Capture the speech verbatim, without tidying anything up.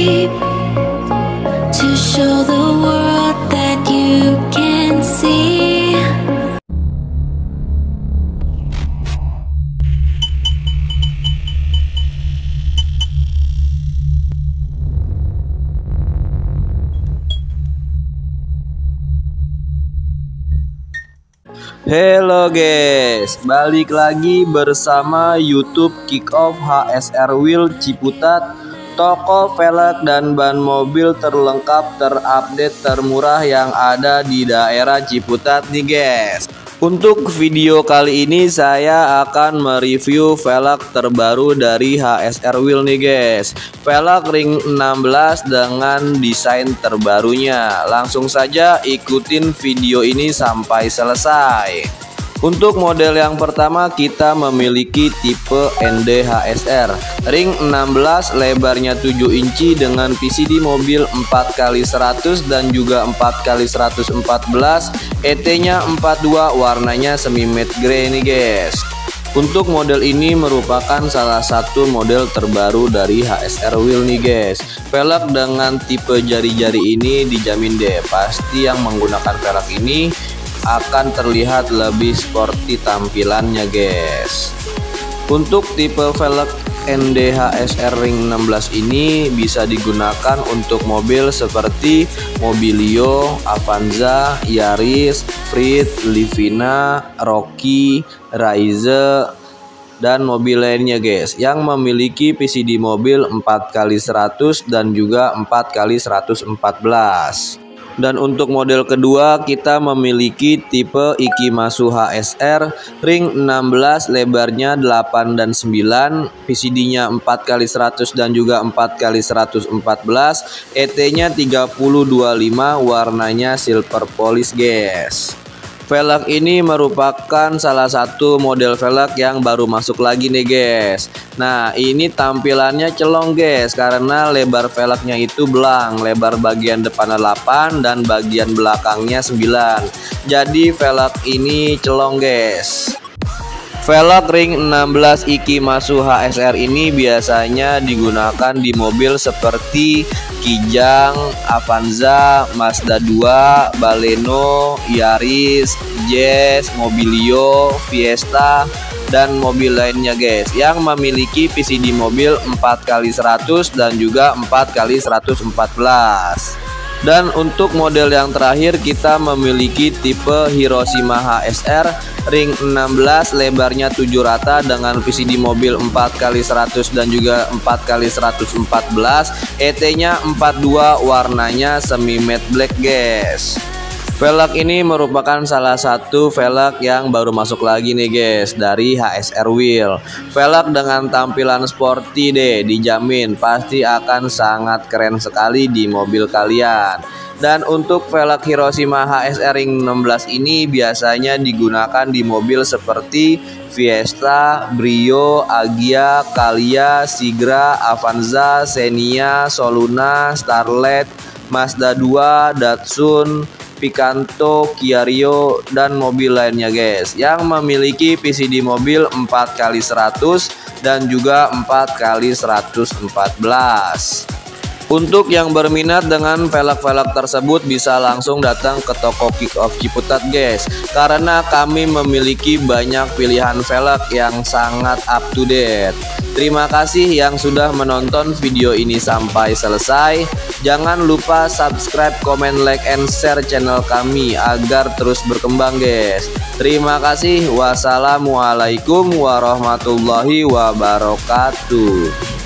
deep to show the world that you can see. Halo guys, balik lagi bersama YouTube Kick Off H S R Wheel Ciputat, toko velg dan ban mobil terlengkap, terupdate, termurah yang ada di daerah Ciputat nih guys. Untuk video kali ini saya akan mereview velg terbaru dari H S R Wheel nih guys. Velg ring enam belas dengan desain terbarunya. Langsung saja ikutin video ini sampai selesai. Untuk model yang pertama kita memiliki tipe N D H S R ring enam belas, lebarnya tujuh inci dengan P C D mobil empat kali seratus dan juga empat kali seratus empat belas, E T-nya empat puluh dua, warnanya semi matte grey nih guys. Untuk model ini merupakan salah satu model terbaru dari H S R Wheel nih guys. Velg dengan tipe jari-jari ini dijamin deh, pasti yang menggunakan velg ini akan terlihat lebih sporty tampilannya guys. Untuk tipe velg N D H S R ring enam belas ini bisa digunakan untuk mobil seperti Mobilio, Avanza, Yaris, Freed, Livina, Rocky, Raize, dan mobil lainnya guys yang memiliki P C D mobil empat kali seratus dan juga empat kali seratus empat belas. Dan untuk model kedua kita memiliki tipe Ikimasu H S R ring enam belas, lebarnya delapan dan sembilan, P C D-nya empat kali seratus dan juga empat kali seratus empat belas, E T-nya tiga puluh dua puluh lima, warnanya silver polish guys. Velg ini merupakan salah satu model velg yang baru masuk lagi nih guys. Nah ini tampilannya celong guys, karena lebar velgnya itu belang, lebar bagian depan delapan dan bagian belakangnya sembilan. Jadi velg ini celong guys. Velg ring enam belas Ikimasu H S R ini biasanya digunakan di mobil seperti Kijang, Avanza, Mazda dua, Baleno, Yaris, Jazz, Mobilio, Fiesta, dan mobil lainnya guys yang memiliki P C D mobil empat kali seratus dan juga empat kali seratus empat belas. Dan untuk model yang terakhir kita memiliki tipe Hiroshima H S R ring enam belas, lebarnya tujuh rata dengan P C D mobil empat kali seratus dan juga empat kali seratus empat belas, E T-nya empat puluh dua, warnanya semi matte black guys. Velg ini merupakan salah satu velg yang baru masuk lagi nih guys dari H S R Wheel. Velg dengan tampilan sporty deh, dijamin pasti akan sangat keren sekali di mobil kalian. Dan untuk velg Hiroshima H S R ring enam belas ini biasanya digunakan di mobil seperti Fiesta, Brio, Agya, Calya, Sigra, Avanza, Xenia, Soluna, Starlet, Mazda dua, Datsun, Picanto, Kia Rio, dan mobil lainnya guys yang memiliki P C D mobil empat kali seratus dan juga empat kali seratus empat belas. Untuk yang berminat dengan velg-velg tersebut bisa langsung datang ke toko Kick Off Ciputat guys, karena kami memiliki banyak pilihan velg yang sangat up to date. Terima kasih yang sudah menonton video ini sampai selesai. Jangan lupa subscribe, comment, like, and share channel kami agar terus berkembang guys. Terima kasih. Wassalamualaikum warahmatullahi wabarakatuh.